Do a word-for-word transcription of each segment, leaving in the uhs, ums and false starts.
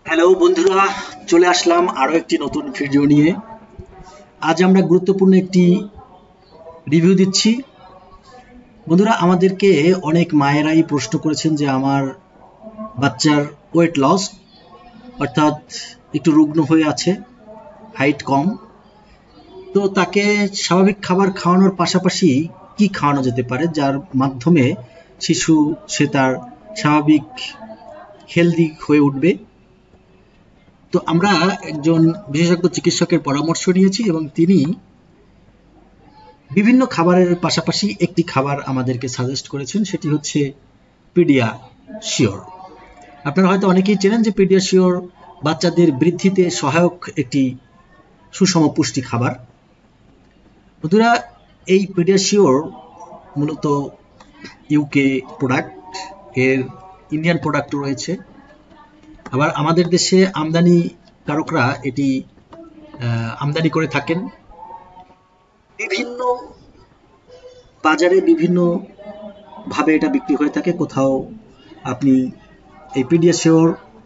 Hello বন্ধুরা, চলে আসলাম আরো একটি নতুন ভিডিও নিয়ে। আজ আমরা গুরুত্বপূর্ণ একটি রিভিউ দিচ্ছি। বন্ধুরা, আমাদেরকে অনেক মায়েরাই প্রশ্ন করেছেন যে আমার বাচ্চার ওয়েট লস, অর্থাৎ একটু রুগ্ন হয়ে আছে, হাইট কম, তো তাকে স্বাভাবিক খাবার খাওয়ানোর পাশাপাশি কি খাওয়ানো যেতে পারে যার মাধ্যমে শিশু সে তার স্বাভাবিক হেলদি হয়ে উঠবে। তো আমরা একজন বিশেষজ্ঞ চিকিৎসকের পরামর্শ নিয়েছি এবং তিনি বিভিন্ন খাবারের পাশাপাশি একটি খাবার আমাদেরকে সাজেস্ট করেছেন, সেটি হচ্ছে পিডিয়াশিওর। আপনারা হয়তো অনেকেই চেনেন যে পিডিয়াশিওর বাচ্চাদের বৃদ্ধিতে সহায়ক একটি সুষম পুষ্টি খাবার। বন্ধুরা, এই পিডিয়াশিওর মূলত ইউকে প্রোডাক্ট, এর ইন্ডিয়ান প্রোডাক্ট রয়েছে, আবার আমাদের দেশে আমদানিকারকরা এটি আমদানি করে থাকেন। বিভিন্ন বাজারে বিভিন্ন ভাবে এটা বিক্রি হয়ে থাকে। কোথাও আপনি এই পিডিয়াশিওর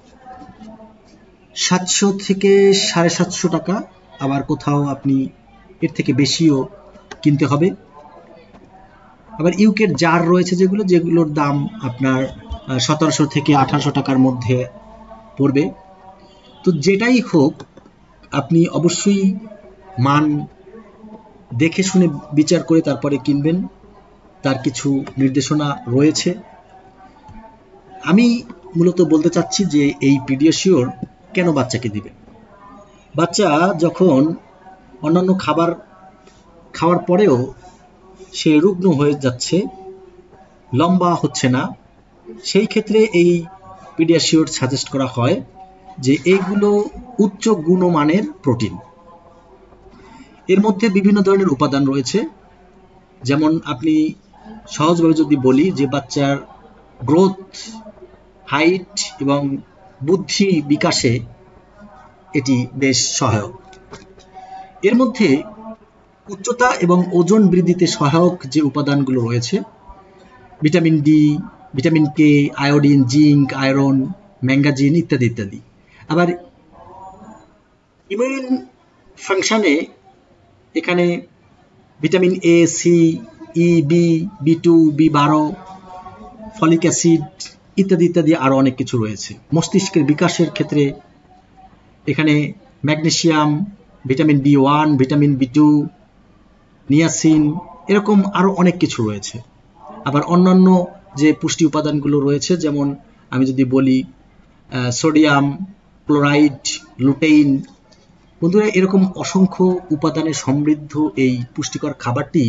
সাতশো থেকে সাড়ে সাতশো টাকা, আবার কোথাও আপনি এর থেকে বেশিও কিনতে হবে। আবার ইউকের জার রয়েছে যেগুলো যেগুলোর দাম আপনার সতেরোশো থেকে আঠারোশো টাকার মধ্যে পড়বে। তো যেটাই হোক, আপনি অবশ্যই মান দেখে শুনে বিচার করে তারপরে কিনবেন, তার কিছু নির্দেশনা রয়েছে। আমি মূলত বলতে চাচ্ছি যে এই পিডিয়াশিওর কেন বাচ্চাকে দিবেন। বাচ্চা যখন অন্যান্য খাবার খাওয়ার পরেও সে রুগ্ন হয়ে যাচ্ছে, লম্বা হচ্ছে না, সেই ক্ষেত্রে এই পিডিয়াশিওর সাজেস্ট করা হয় যে এইগুলো উচ্চ গুণমানের প্রোটিন। এর মধ্যে বিভিন্ন ধরনের উপাদান রয়েছে, যেমন আপনি সহজভাবে যদি বলি যে বাচ্চার গ্রোথ, হাইট এবং বুদ্ধি বিকাশে এটি বেশ সহায়ক। এর মধ্যে উচ্চতা এবং ওজন বৃদ্ধিতে সহায়ক যে উপাদানগুলো রয়েছে, vitamin D, vitamin K, iodine, zinc, iron, manganese ইত্যাদি ইত্যাদি। আবার ইমিউন ফাংশনে এখানে vitamin A, C, E, B, B two, B বারো, ফলিক অ্যাসিড ইত্যাদি ইত্যাদি আরও অনেক কিছু রয়েছে। মস্তিষ্কের বিকাশের ক্ষেত্রে এখানে magnesium, vitamin B one, vitamin B two, niacin, এরকম আরও অনেক কিছু রয়েছে। আবার অন্যান্য যে পুষ্টি উপাদানগুলো রয়েছে, যেমন আমি যদি বলি সোডিয়াম, ক্লোরাইড, লুটেইন। বন্ধুরা, এরকম অসংখ্য উপাদানে সমৃদ্ধ এই পুষ্টিকর খাবারটি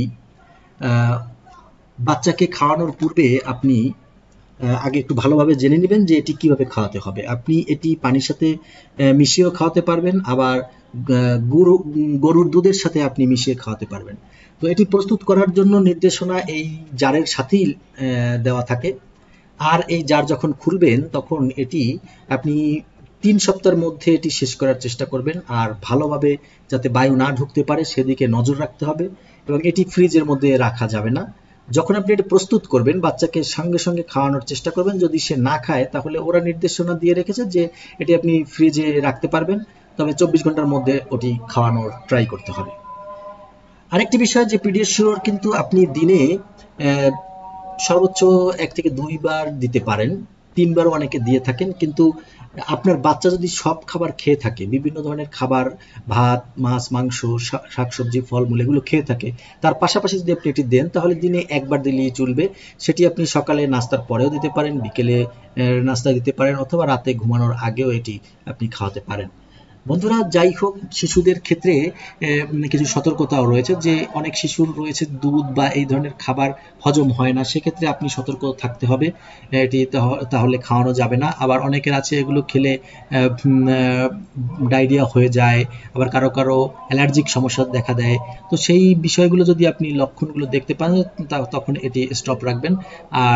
বাচ্চাকে খাওয়ানোর পূর্বে আপনি আগে একটু ভালোভাবে জেনে নেবেন যে এটি কিভাবে খাওয়াতে হবে। আপনি এটি পানির সাথে মিশিয়েও খাওয়াতে পারবেন, আবার গরু গরুর দুধের সাথে আপনি মিশিয়ে খাওয়াতে পারবেন। তো এটি প্রস্তুত করার জন্য নির্দেশনা এই জারের সাথেই দেওয়া থাকে। আর এই জার যখন খুলবেন তখন এটি আপনি তিন সপ্তাহের মধ্যে এটি শেষ করার চেষ্টা করবেন, আর ভালোভাবে যাতে বায়ু না ঢুকতে পারে সেদিকে নজর রাখতে হবে, এবং এটি ফ্রিজের মধ্যে রাখা যাবে না। যখন আপনি এটি প্রস্তুত করবেন, বাচ্চাকে সঙ্গে সঙ্গে খাওয়ানোর চেষ্টা করবেন। যদি সে না খায় তাহলে ওরা নির্দেশনা দিয়ে রেখেছে যে এটি আপনি ফ্রিজে রাখতে পারবেন, তবে চব্বিশ ঘন্টার মধ্যে ওটি খাওয়ানোর ট্রাই করতে হবে। আরেকটি বিষয় যে পিডিয়াশিওর কিন্তু আপনি দিনে সর্বোচ্চ এক থেকে দুইবার দিতে পারেন, তিনবারও অনেকে দিয়ে থাকেন। কিন্তু আপনার বাচ্চা যদি সব খাবার খেয়ে থাকে, বিভিন্ন ধরনের খাবার, ভাত, মাছ, মাংস, শাকসবজি, ফলমূল এগুলো খেয়ে থাকে, তার পাশাপাশি যদি আপনি এটি দেন তাহলে দিনে একবার দিলেই চলবে। সেটি আপনি সকালে নাস্তার পরেও দিতে পারেন, বিকেলে নাস্তা দিতে পারেন, অথবা রাতে ঘুমানোর আগেও এটি আপনি খাওয়াতে পারেন। বন্ধুরা, যাই হোক, শিশুদের ক্ষেত্রে কিছু সতর্কতাও রয়েছে, যে অনেক শিশুর রয়েছে দুধ বা এই ধরনের খাবার হজম হয় না, সেক্ষেত্রে আপনি সতর্ক থাকতে হবে, এটি তাহলে খাওয়ানো যাবে না। আবার অনেকের আছে এগুলো খেলে ডায়রিয়া হয়ে যায়, আবার কারো কারো অ্যালার্জিক সমস্যা দেখা দেয়। তো সেই বিষয়গুলো যদি আপনি লক্ষণগুলো দেখতে পান তখন এটি স্টপ রাখবেন। আর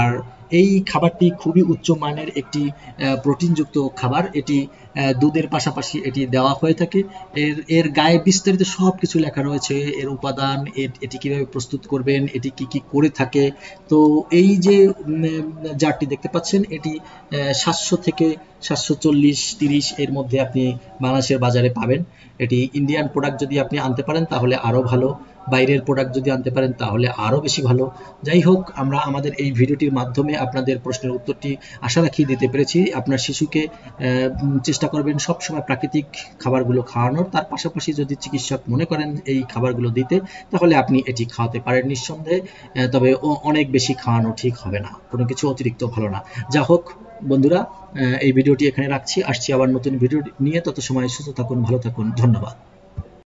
এই খাবারটি খুবই উচ্চমানের একটি প্রোটিনযুক্ত খাবার। এটি দুধের পাশাপাশি এটি দেওয়া হয়ে থাকে। এর এর গায়ে বিস্তারিত সব কিছু লেখা রয়েছে, এর উপাদান, এটি কিভাবে প্রস্তুত করবেন, এটি কি কি করে থাকে। তো এই যে জারটি দেখতে পাচ্ছেন, এটি সাতশো থেকে সাতশো চল্লিশ তিরিশ এর মধ্যে আপনি বাংলাদেশের বাজারে পাবেন। এটি ইন্ডিয়ান প্রোডাক্ট যদি আপনি আনতে পারেন তাহলে আরও ভালো, বাইরের প্রোডাক্ট যদি আনতে পারেন তাহলে আরও বেশি ভালো। যাই হোক, আমরা আমাদের এই ভিডিওটির মাধ্যমে আপনাদের প্রশ্নের উত্তরটি আশা রাখি দিতে পেরেছি। আপনার শিশুকে চেষ্টা করবেন সবসময় প্রাকৃতিক খাবারগুলো খাওয়ানোর, তার পাশাপাশি যদি চিকিৎসক মনে করেন এই খাবারগুলো দিতে, তাহলে আপনি এটি খাওয়াতে পারেন নিঃসন্দেহে। তবে অনেক বেশি খাওয়ানো ঠিক হবে না, কোনো কিছু অতিরিক্ত ভালো না। যা হোক বন্ধুরা, এই ভিডিওটি এখানে রাখছি, আসছি আবার নতুন ভিডিও নিয়ে। তত সময় সুস্থ থাকুন, ভালো থাকুন, ধন্যবাদ।